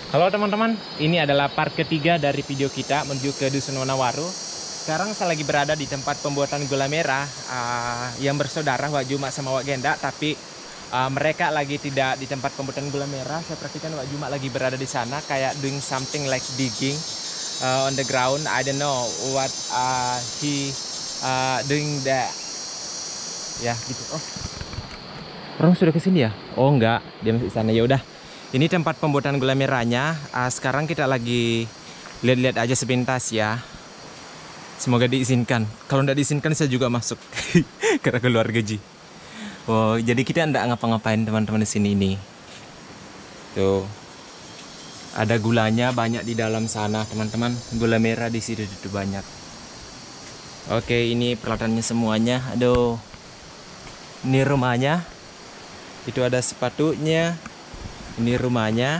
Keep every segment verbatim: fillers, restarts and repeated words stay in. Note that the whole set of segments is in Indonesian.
Halo teman-teman, ini adalah part ketiga dari video kita menuju ke Dusun Wonowaru. Sekarang saya lagi berada di tempat pembuatan gula merah uh, yang bersaudara Wak Juma sama Wak Genda, tapi uh, mereka lagi tidak di tempat pembuatan gula merah. Saya perhatikan Wak Juma lagi berada di sana, kayak doing something like digging uh, on the ground. I don't know what uh, he uh, doing that. Ya gitu. Oh, orang sudah kesini ya? Oh enggak, dia masih di sana. Ya udah. Ini tempat pembuatan gula merahnya. Uh, sekarang kita lagi lihat-lihat aja sepintas ya. Semoga diizinkan. Kalau tidak diizinkan saya juga masuk karena keluar gaji. Oh, jadi kita tidak ngapa-ngapain teman-teman di sini ini. Tuh, ada gulanya banyak di dalam sana teman-teman. Gula merah di situ itu banyak. Oke, ini peralatannya semuanya. Aduh, ini rumahnya. Itu ada sepatunya. Ini rumahnya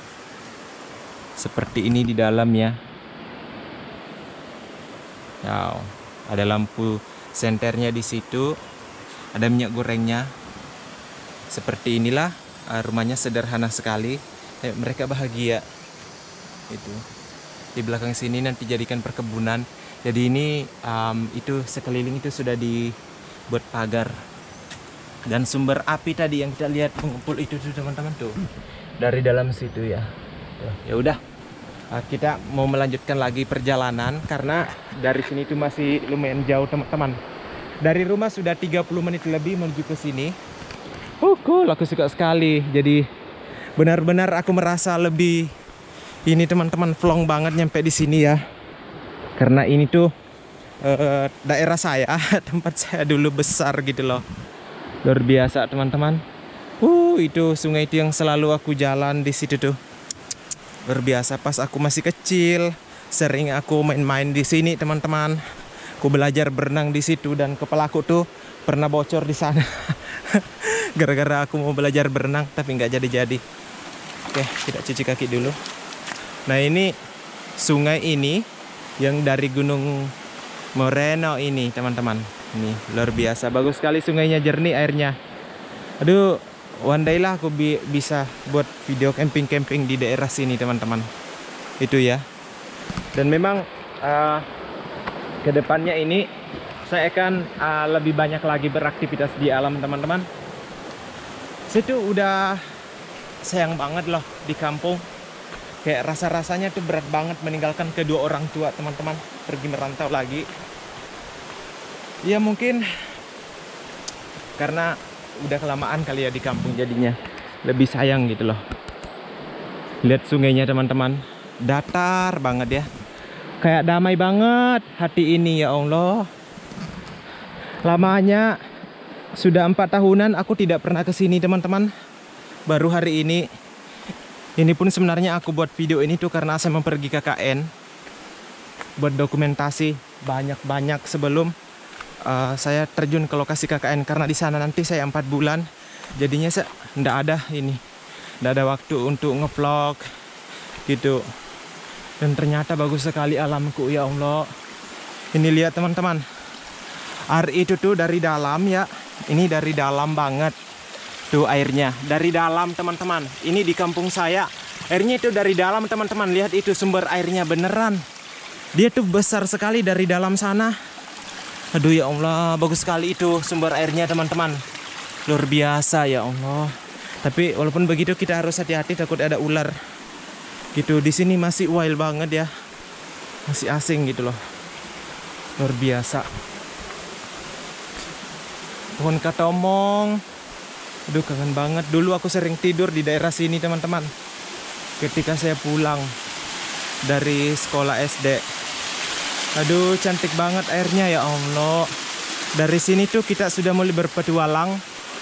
seperti ini di dalamnya. Wow, ada lampu senternya di situ, ada minyak gorengnya. Seperti inilah rumahnya, sederhana sekali. Eh, mereka bahagia. Itu di belakang sini nanti jadikan perkebunan. Jadi ini um, itu sekeliling itu sudah dibuat pagar. Dan sumber api tadi yang kita lihat mengumpul itu tuh teman-teman tuh dari dalam situ ya. Ya udah, kita mau melanjutkan lagi perjalanan karena dari sini tuh masih lumayan jauh teman-teman. Dari rumah sudah tiga puluh menit lebih menuju ke sini. Oh cool, aku suka sekali. Jadi benar-benar aku merasa lebih ini teman-teman, plong banget nyampe di sini ya. Karena ini tuh uh, daerah saya, tempat saya dulu besar gitu loh. Luar biasa teman-teman. Uh, itu sungai itu yang selalu aku jalan di situ tuh. Luar biasa, pas aku masih kecil, sering aku main-main di sini teman-teman. Aku belajar berenang di situ dan kepalaku tuh pernah bocor di sana. Gara-gara aku mau belajar berenang tapi nggak jadi-jadi. Oke, kita cuci kaki dulu. Nah, ini sungai ini yang dari Gunung Moreno ini teman-teman. Ini luar biasa, bagus sekali sungainya, jernih airnya. Aduh, one day lah aku bi bisa buat video camping-camping di daerah sini teman-teman. Itu ya. Dan memang uh, kedepannya ini saya akan uh, lebih banyak lagi beraktivitas di alam teman-teman. Situ udah sayang banget loh di kampung. Kayak rasa-rasanya tuh berat banget meninggalkan kedua orang tua teman-teman, pergi merantau lagi. Ya mungkin karena udah kelamaan kali ya di kampung, jadinya lebih sayang gitu loh. Lihat sungainya teman-teman, datar banget ya. Kayak damai banget hati ini ya Allah. Lamanya sudah empat tahunan aku tidak pernah ke sini teman-teman. Baru hari ini. Ini pun sebenarnya aku buat video ini tuh karena saya mau pergi K K N. Buat dokumentasi banyak-banyak sebelum Uh, saya terjun ke lokasi K K N, karena di sana nanti saya empat bulan. Jadinya saya ndak ada ini, ndak ada waktu untuk ngevlog gitu. Dan ternyata bagus sekali alamku ya Allah. Ini lihat teman-teman, air itu tuh dari dalam ya. Ini dari dalam banget tuh airnya, dari dalam teman-teman. Ini di kampung saya airnya itu dari dalam teman-teman. Lihat itu sumber airnya beneran. Dia tuh besar sekali dari dalam sana. Aduh ya Allah, bagus sekali itu sumber airnya teman-teman. Luar biasa ya Allah. Tapi walaupun begitu kita harus hati-hati, takut ada ular. Gitu, di sini masih wild banget ya. Masih asing gitu loh. Luar biasa. Pohon katomong. Aduh kangen banget. Dulu aku sering tidur di daerah sini teman-teman. Ketika saya pulang dari sekolah S D. Aduh cantik banget airnya ya Allah. Dari sini tuh kita sudah mulai berpetualang.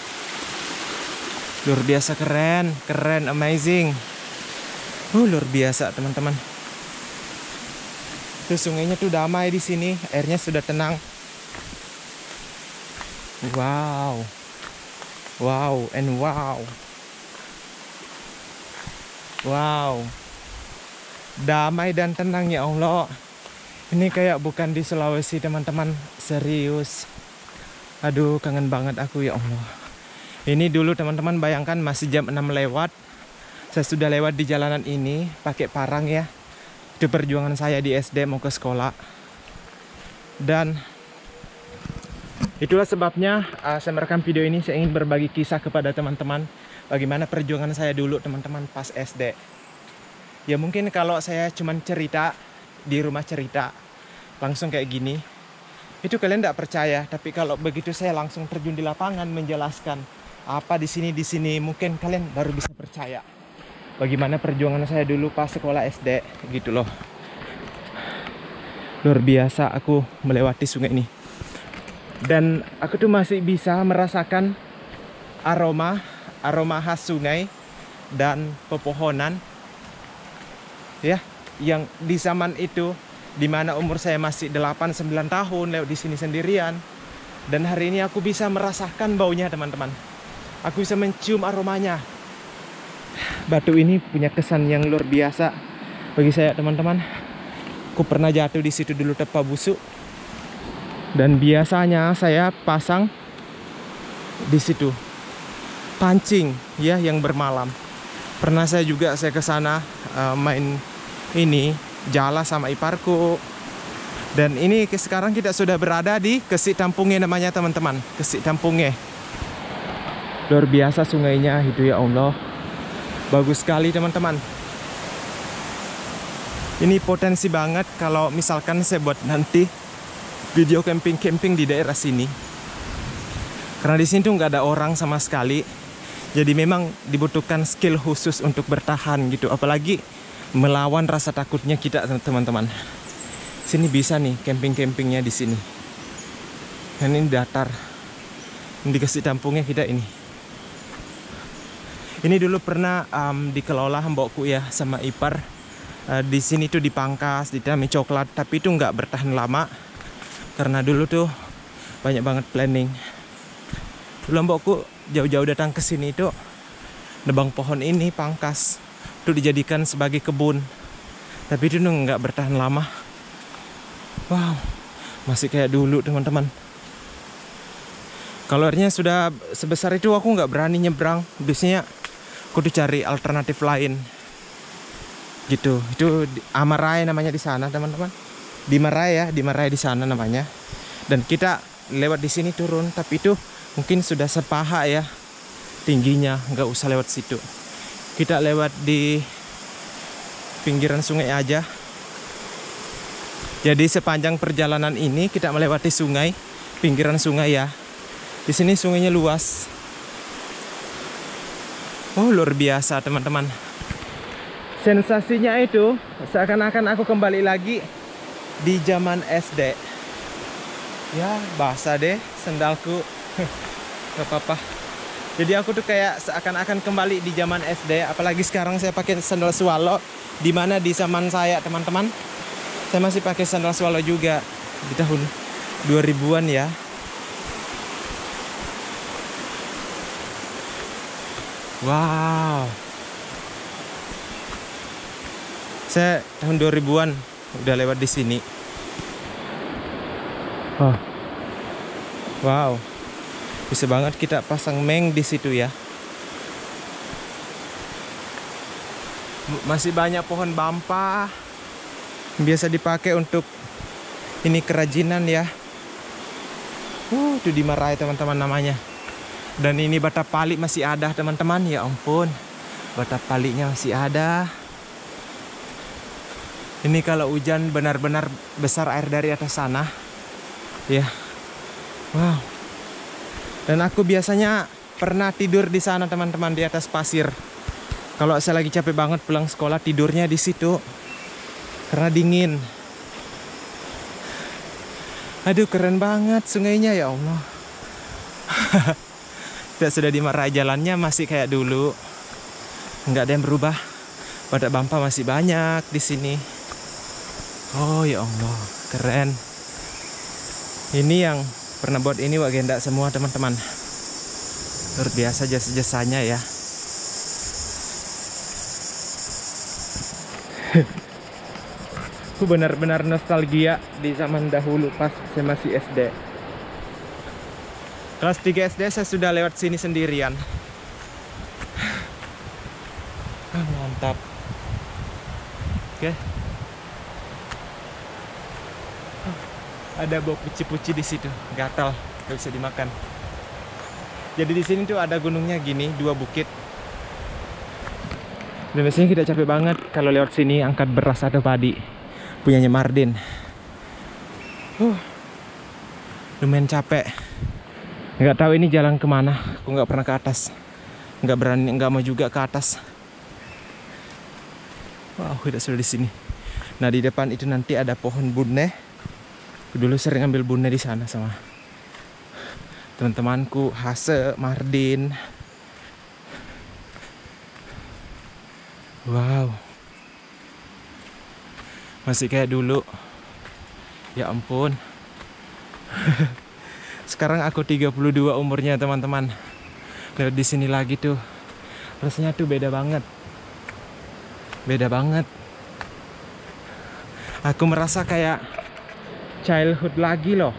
Luar biasa, keren, keren, amazing. Uh, luar biasa teman-teman. Tuh sungainya tuh damai di sini, airnya sudah tenang. Wow. Wow and wow. Wow. Damai dan tenang ya Allah. Ini kayak bukan di Sulawesi teman-teman, serius. Aduh kangen banget aku ya Allah. Ini dulu teman-teman bayangkan masih jam enam lewat. Saya sudah lewat di jalanan ini pakai parang ya. Itu perjuangan saya di S D mau ke sekolah. Dan itulah sebabnya uh, saya merekam video ini. Saya ingin berbagi kisah kepada teman-teman bagaimana perjuangan saya dulu teman-teman pas S D. Ya mungkin kalau saya cuman cerita di rumah cerita langsung kayak gini, itu kalian tidak percaya. Tapi kalau begitu saya langsung terjun di lapangan menjelaskan apa di sini di sini, mungkin kalian baru bisa percaya bagaimana perjuangan saya dulu pas sekolah S D gitu loh. Luar biasa aku melewati sungai ini. Dan aku tuh masih bisa merasakan aroma aroma khas sungai dan pepohonan ya, yang di zaman itu dimana umur saya masih delapan sembilan tahun lewat di sini sendirian. Dan hari ini aku bisa merasakan baunya teman-teman. Aku bisa mencium aromanya. Batu ini punya kesan yang luar biasa bagi saya teman-teman. Aku pernah jatuh di situ dulu tepa busuk. Dan biasanya saya pasang di situ pancing ya yang bermalam. Pernah saya juga saya ke sana uh, main ini jala sama iparku. Dan ini sekarang kita sudah berada di Kesik Tampunge namanya teman-teman. Kesik Tampunge. Luar biasa sungainya itu ya Allah. Bagus sekali teman-teman. Ini potensi banget kalau misalkan saya buat nanti video camping-camping di daerah sini. Karena di sini tuh nggak ada orang sama sekali. Jadi memang dibutuhkan skill khusus untuk bertahan gitu. Apalagi melawan rasa takutnya kita teman-teman. Sini bisa nih camping-campingnya di sini. Dan ini datar. Di Kesik Tampunge kita ini. Ini dulu pernah um, dikelola mbokku ya sama ipar. Uh, di sini tuh dipangkas, ditanami coklat, tapi itu nggak bertahan lama karena dulu tuh banyak banget planning. Dulu mbokku jauh-jauh datang ke sini itu nebang pohon ini pangkas, itu dijadikan sebagai kebun. Tapi itu tuh nggak bertahan lama. Wow, masih kayak dulu teman-teman. Kalau airnya sudah sebesar itu aku nggak berani nyebrang. Biasanya aku tuh cari alternatif lain gitu. Itu Amarai namanya di sana teman-teman. Di Marai ya, di Marai di sana namanya. Dan kita lewat di sini turun, tapi itu mungkin sudah sepaha ya tingginya, nggak usah lewat situ. Kita lewat di pinggiran sungai aja. Jadi sepanjang perjalanan ini kita melewati sungai, pinggiran sungai ya. Di sini sungainya luas. Oh luar biasa teman-teman. Sensasinya itu seakan-akan aku kembali lagi di zaman S D. Ya basah deh sendalku. Gak apa-apa. Jadi aku tuh kayak seakan-akan kembali di zaman S D. Apalagi sekarang saya pakai sandal swallow. Dimana di zaman saya teman-teman, saya masih pakai sandal swallow juga. Di tahun dua ribuan ya. Wow. Saya tahun dua ribuan udah lewat di sini. Oh. Wow. Bisa banget kita pasang meng di situ ya. Masih banyak pohon bampa. Biasa dipakai untuk ini kerajinan ya. Uh, itu di Marai teman-teman namanya. Dan ini bata pali masih ada teman-teman. Ya ampun, bata palinya masih ada. Ini kalau hujan benar-benar besar air dari atas sana. Ya, wow. Dan aku biasanya pernah tidur di sana teman-teman, di atas pasir. Kalau saya lagi capek banget pulang sekolah, tidurnya di situ karena dingin. Aduh keren banget sungainya ya Allah. Tidak sudah dimarahi jalannya masih kayak dulu, nggak ada yang berubah. Badak bampa masih banyak di sini. Oh ya Allah, keren. Ini yang pernah buat ini Wagenda semua teman-teman. Luar biasa jasa-jasanya ya. Aku benar-benar nostalgia di zaman dahulu pas saya masih S D. Kelas tiga S D saya sudah lewat sini sendirian. Mantap. Oke. Ada bau puci-puci di situ, gatal, nggak bisa dimakan. Jadi di sini tuh ada gunungnya gini, dua bukit. Dan biasanya kita capek banget kalau lewat sini angkat beras atau padi, punyanya Mardin. Uh, lumayan capek. Nggak tahu ini jalan kemana. Aku nggak pernah ke atas, nggak berani, nggak mau juga ke atas. Wow, tidak sudah di sini. Nah di depan itu nanti ada pohon buneh. Aku dulu sering ambil buneh di sana sama teman-temanku, Hase, Mardin. Wow, masih kayak dulu. Ya ampun. Sekarang aku tiga puluh dua umurnya teman-teman. Lihat di sini lagi tuh, rasanya tuh beda banget. Beda banget. Aku merasa kayak childhood lagi loh.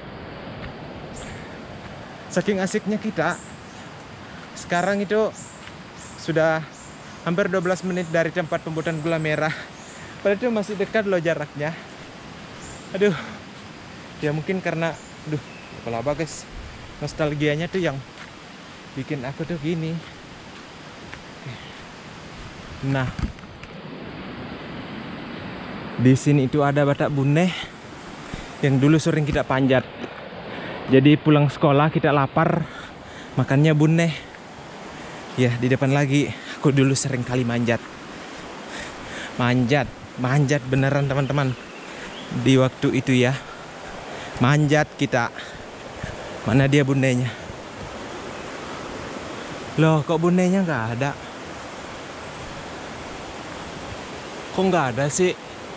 Saking asiknya kita. Sekarang itu sudah hampir dua belas menit dari tempat pembuatan gula merah. Padahal itu masih dekat loh jaraknya. Aduh. Ya mungkin karena aduh, kepala apa guys. Nostalgianya tuh yang bikin aku tuh gini. Nah, di sini itu ada batak buneh yang dulu sering kita panjat. Jadi pulang sekolah kita lapar, makannya buneh. Ya di depan lagi, aku dulu sering kali manjat. Manjat, manjat beneran teman-teman. Di waktu itu ya, manjat kita. Mana dia bunehnya? Loh, kok bunehnya nggak ada? Kok nggak ada sih?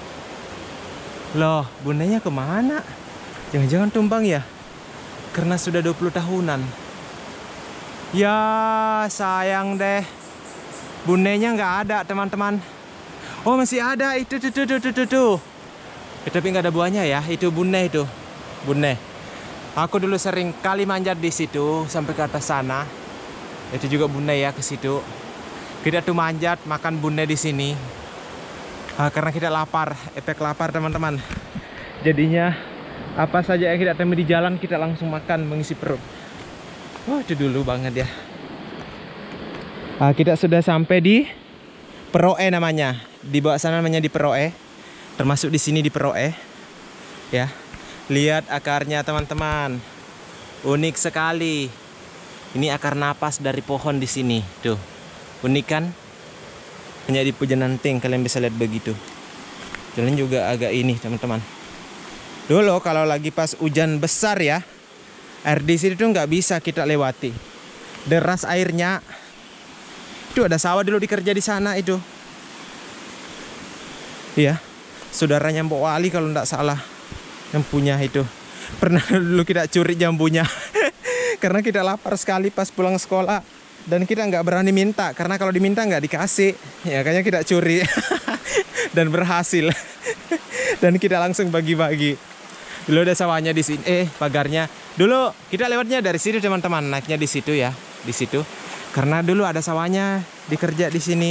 Loh, bunehnya kemana? Jangan-jangan tumbang ya? Karena sudah dua puluh tahunan. Ya, sayang deh. Bunehnya nggak ada, teman-teman. Oh, masih ada. Itu, tuh, tuh, tuh, tuh, tuh, tuh. Eh, tapi nggak ada buahnya ya. Itu buneh itu. Buneh. Aku dulu sering kali manjat di situ sampai ke atas sana. Itu juga buneh ya ke situ. Kita tuh manjat makan buneh di sini. Ah, karena kita lapar, efek lapar teman-teman. Jadinya apa saja yang kita temui di jalan kita langsung makan, mengisi perut. Wah, itu dulu banget ya. Ah, kita sudah sampai di Peroe namanya. Di bawah sana namanya di Peroe. Termasuk di sini di Peroe. Ya. Lihat akarnya teman-teman. Unik sekali. Ini akar napas dari pohon di sini. Tuh. Unik kan? Hanya di Pujananting kalian bisa lihat begitu. Jalan juga agak ini teman-teman. Dulu kalau lagi pas hujan besar ya, air di sini tuh nggak bisa kita lewati. Deras airnya. Itu ada sawah dulu dikerja di sana itu. Iya, saudaranya Mbok Wali kalau nggak salah yang punya itu. Pernah dulu kita curi jambunya. Karena kita lapar sekali pas pulang sekolah. Dan kita nggak berani minta, karena kalau diminta nggak dikasih. Ya kayaknya kita curi. Dan berhasil. Dan kita langsung bagi-bagi. Dulu ada sawahnya di sini, eh pagarnya. Dulu kita lewatnya dari situ teman-teman, naiknya di situ ya, di situ. Karena dulu ada sawahnya, dikerja di sini.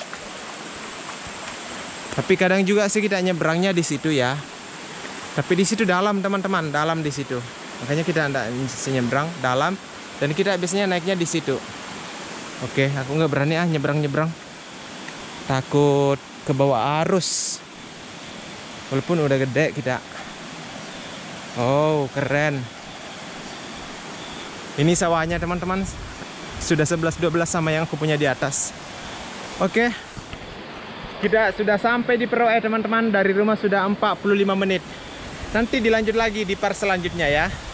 Tapi kadang juga sih kita nyebrangnya di situ ya. Tapi di situ dalam teman-teman, dalam di situ. Makanya kita nggak bisa nyebrang dalam. Dan kita biasanya naiknya di situ. Oke, aku nggak berani ah nyebrang-nyebrang. Takut ke bawah arus. Walaupun udah gede kita. Oh, keren. Ini sawahnya teman-teman. Sudah sebelas dua belas sama yang aku punya di atas. Oke. Kita sudah sampai di Peroe teman-teman. Dari rumah sudah empat puluh lima menit. Nanti dilanjut lagi di part selanjutnya ya.